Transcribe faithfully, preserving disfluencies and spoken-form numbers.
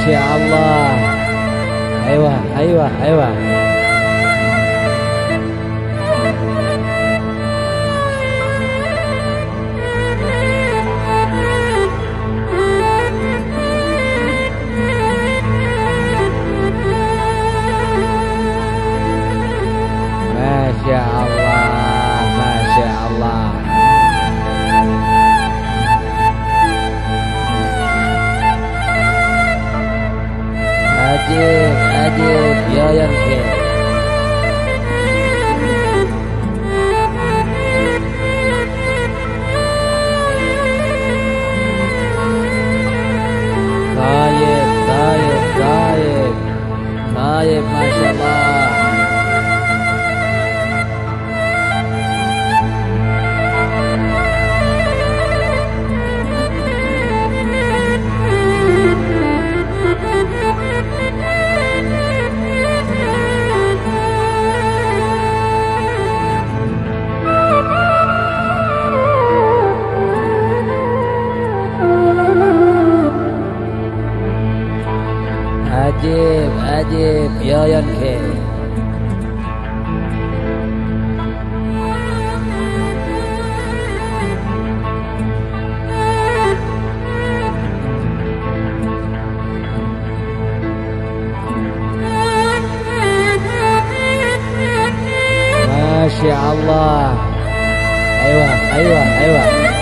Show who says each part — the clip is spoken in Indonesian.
Speaker 1: Masya Allah. Ayo, ayo, ayo. Masya Allah, Masya Allah. Ajib, ajib, ya yang khair. Tayyib, tayyib, tayyib, tayyib, Masya Allah. Ajib, ajib, ya yang khair. Masya Allah. Ayo, ayo, ayo.